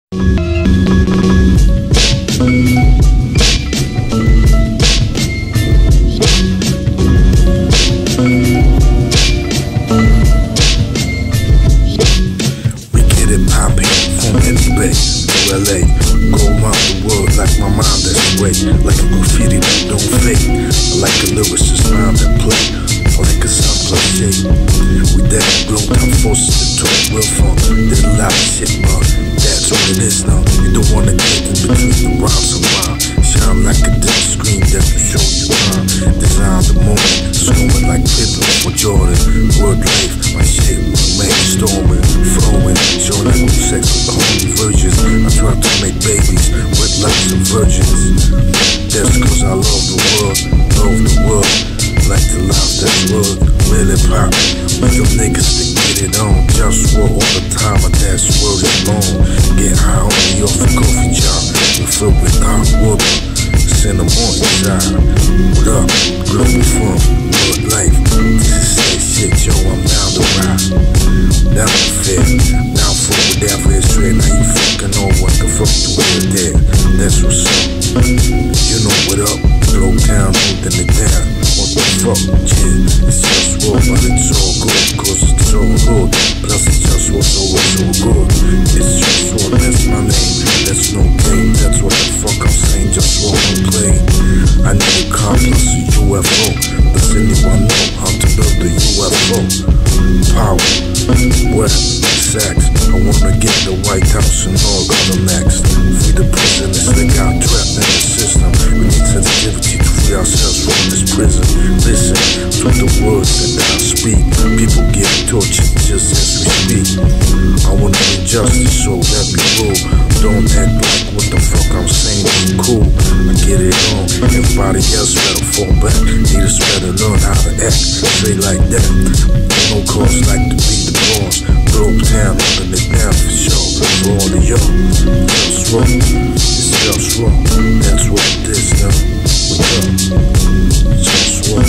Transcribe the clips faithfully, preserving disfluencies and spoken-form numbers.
Like a graffiti that don't fade, I like a lyricist rhyme that play, I like a sound plus shade. We that blow time forces to talk real fun. Did a lot of shit, but that's what it is now. You don't wanna get in between the rhymes and rhyme. Shine like a dim screen that will show you time. Design the moment, storming like Pippen or Jordan. Word life, my shit, man, storming, flowing, showing like good sex with the holy virgins. I try to make babies with lots of virgins. That's cause I love the world, love the world. Like the life that's worth really pop. With them niggas to get it on. JustWar all the time, but that's word alone. Get high on me off a coffee job. We fill with hot water. Send them on inside. What up? Globalfirm, good life. This is that shit, yo. I'm down to ride. Down to fit. Down for whatever is straight. Now you fucking know what the fuck you with there. That's what's up. You know what up? Blow town, holding it down. What the fuck, yeah. It's JustWar, but it's all good. Cause it's all good. Plus it's JustWar, so it's all good. It's JustWar, that's my name. That's no game. That's what the fuck I'm saying. JustWar on play. I need a car plus a U F O. Does anyone know how to build a U F O? Power, where, sex. I wanna get the White House and all other next. Free the prisoners that got trapped in the system. We need sensitivity to free ourselves from this prison. Listen to the words that I speak. People get tortured just as we speak. I wanna be justice, so let me rule. Don't act like what the fuck I'm saying is cool. I get it on. Everybody else better fall back. Leaders better learn how to act. Say like that. No cause like to be the boss. Blow town, open it down for sure. For all of y'all, JustWar, it's JustWar. That's what it is now. What's up? JustWar.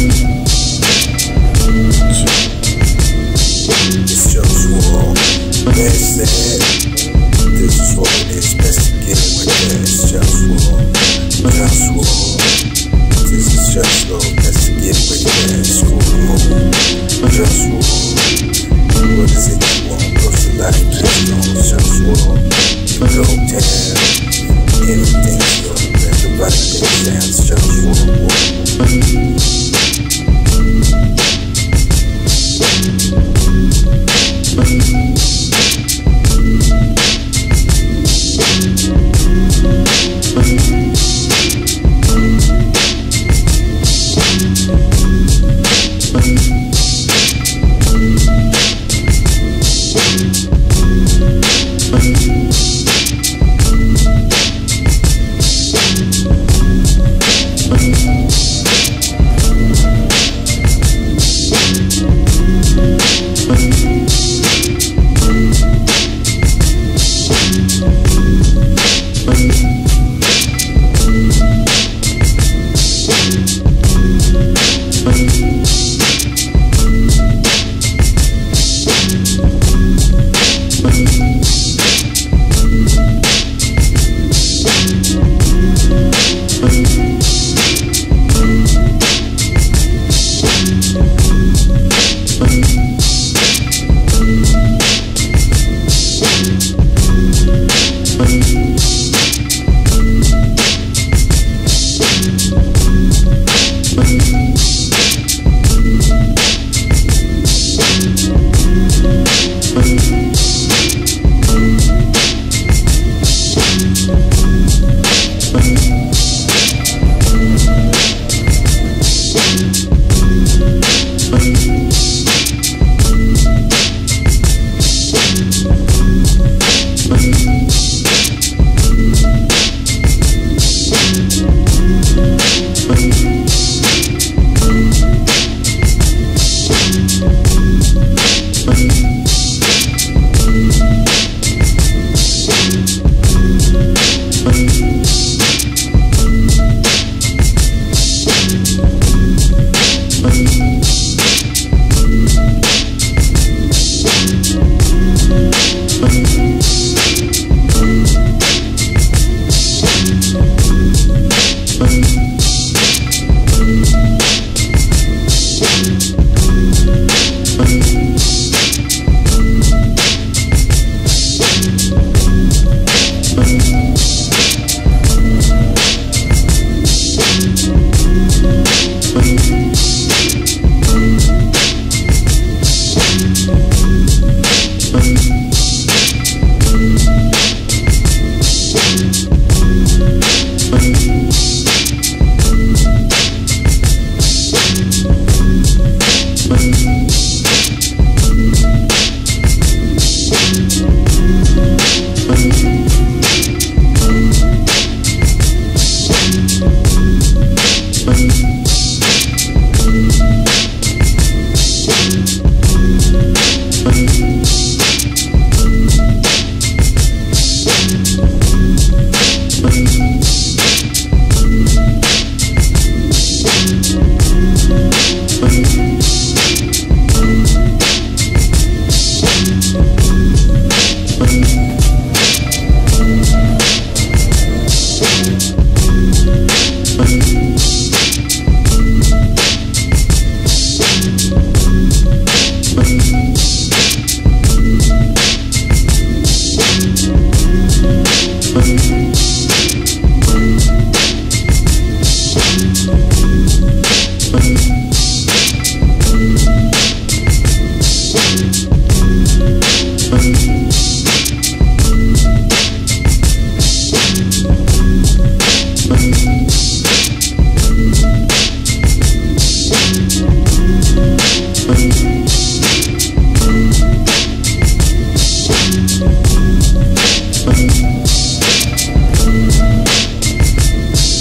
It's JustWar. That's that. This is what it is. Best to get it with that. It's JustWar. JustWar. This is JustWar. Best to get it with that. It's cool to move. JustWar. What is it you want? Cause the life is on JustWar. You go down. Everything's good. Everybody goes down. It's JustWar.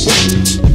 Peace.